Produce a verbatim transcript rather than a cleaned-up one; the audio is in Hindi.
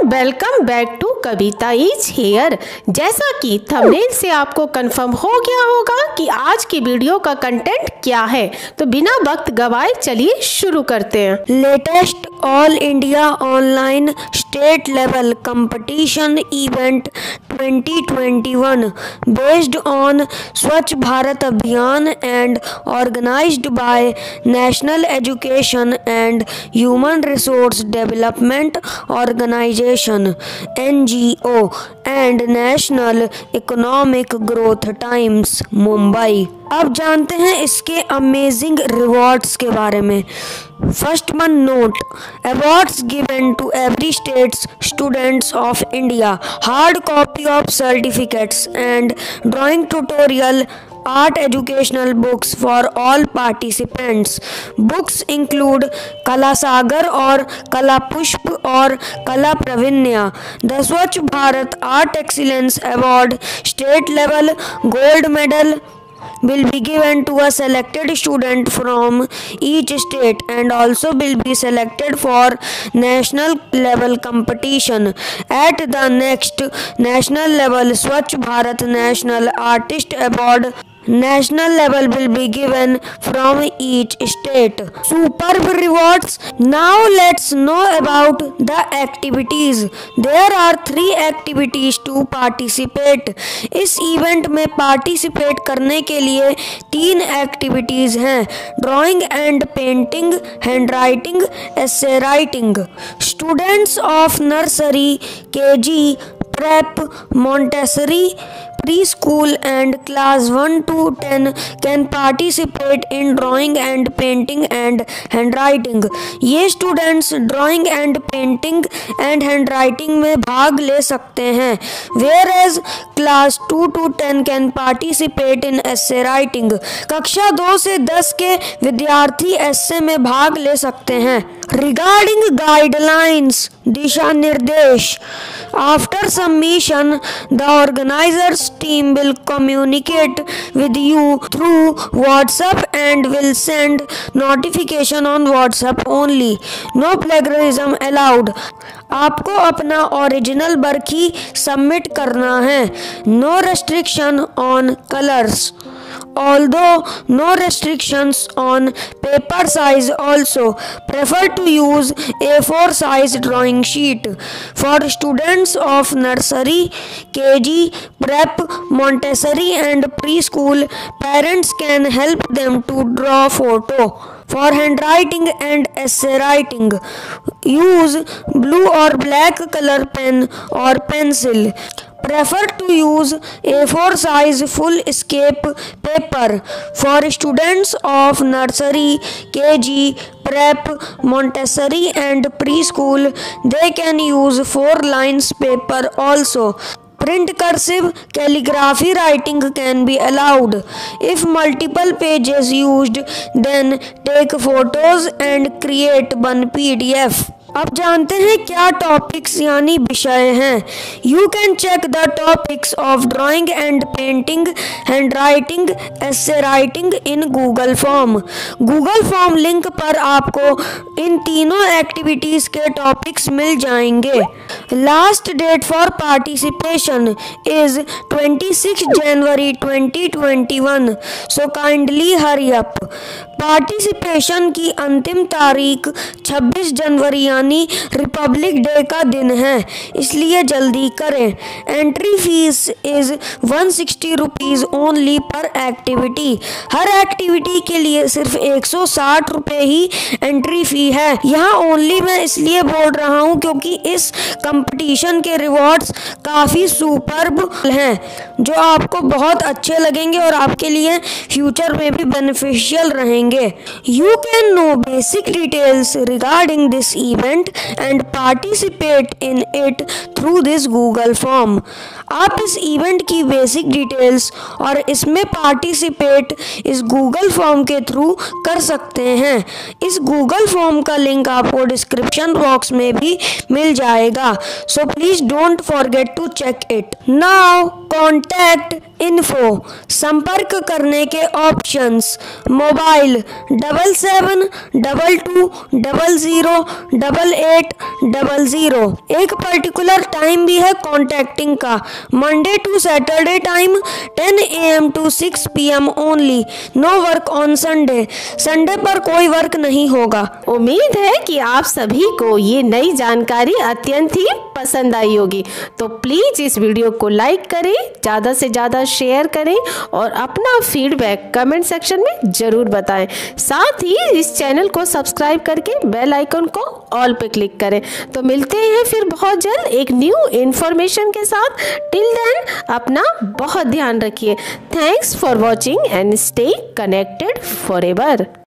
Everyone, welcome back to Kavita is here. जैसा कि थंबनेल से आपको कंफर्म हो गया होगा कि आज की वीडियो का कंटेंट क्या है, तो बिना वक्त गवाए चलिए शुरू करते हैं। Latest all India online state level competition event twenty twenty one based on Swachh Bharat Abhiyan and organised by National Education and Human Resource Development Organisation N G O and National Economic Growth Times Mumbai. अब जानते हैं इसके अमेजिंग रिवॉर्ड्स के बारे में। First one note, awards given to every states students of India, hard copy of certificates and drawing tutorial art educational books for all participants. Books include Kala Sagar और Kala Pushp और Kala Pravinya. The Swachh Bharat Art Excellence Award state level gold medal will be given to a selected student from each state and also will be selected for national level competition at the next national level Swachh Bharat National Artist Award. National level will be given from each state. Superb rewards. Now let's know about the activities. There are three activities to participate. इस इवेंट में पार्टिसिपेट करने के लिए तीन एक्टिविटीज हैं, drawing and painting, handwriting, essay writing. Students of nursery, K G, prep, Montessori, preschool and class one to ten can participate in drawing and painting and handwriting. ये students drawing and painting and handwriting में भाग ले सकते हैं, whereas class two to ten can participate in essay writing. कक्षा दो से दस के विद्यार्थी essay में भाग ले सकते हैं। Regarding guidelines, दिशा निर्देश, after submission the organizers team will communicate with you through WhatsApp and will send notification on WhatsApp only. No plagiarism allowed. आपको अपना ओरिजिनल वर्क ही सबमिट करना है। No restriction on colors. Although no restrictions on paper size, also prefer to use A four size drawing sheet. For students of nursery, K G, prep, Montessori and preschool, parents can help them to draw photo. For handwriting and essay writing, use blue or black color pen or pencil. Prefer to use A four size full scape paper. For students of nursery, K G, prep, Montessori and preschool, they can use four lines paper also. Print cursive calligraphy writing can be allowed. If multiple pages used, then take photos and create one P D F. अब जानते हैं क्या टॉपिक्स यानी विषय हैं। You can check the topics of drawing and painting, handwriting, essay writing in Google form. Google form link पर आपको इन तीनों एक्टिविटीज़ के टॉपिक्स मिल जाएंगे। Last date for participation is twenty six January twenty twenty one, so kindly hurry up. पार्टिसिपेशन की अंतिम तारीख छब्बीस जनवरी यानी रिपब्लिक डे का दिन है, इसलिए जल्दी करें। Entry fees is one sixty rupees only per activity. हर एक्टिविटी के लिए सिर्फ एक सौ साठ रुपये ही एंट्री फी है। यहाँ ओनली मैं इसलिए बोल रहा हूँ क्योंकि इस कंपटीशन के रिवॉर्ड्स काफ़ी सुपर्ब हैं जो आपको बहुत अच्छे लगेंगे और आपके लिए फ्यूचर में भी बेनिफिशियल रहेंगे। You can know basic details regarding this event and participate in it through this Google form. आप इस इवेंट की बेसिक डिटेल्स और इसमें पार्टिसिपेट इस गूगल फॉर्म के थ्रू कर सकते हैं। इस गूगल फॉर्म का लिंक आपको डिस्क्रिप्शन बॉक्स में भी मिल जाएगा, so please don't forget to check it. Now contact info, संपर्क करने के options, mobile double seven double two double zero double eight double zero. एक पर्टिकुलर टाइम भी है कॉन्टैक्टिंग का, Monday to Saturday time ten A M to six P M only, no work on Sunday, Sunday पर कोई वर्क नहीं होगा। उम्मीद है कि आप सभी को ये नई जानकारी अत्यंत ही पसंद आई होगी। तो प्लीज़ इस वीडियो को लाइक करें, ज़्यादा से ज़्यादा शेयर करें और अपना फीडबैक कमेंट सेक्शन में ज़रूर बताएं। साथ ही इस चैनल को सब्सक्राइब करके बेल आइकन को ऑल पे क्लिक करें। तो मिलते हैं फिर बहुत जल्द एक न्यू इन्फॉर्मेशन के साथ। टिल देन अपना बहुत ध्यान रखिए। Thanks for watching and stay connected forever.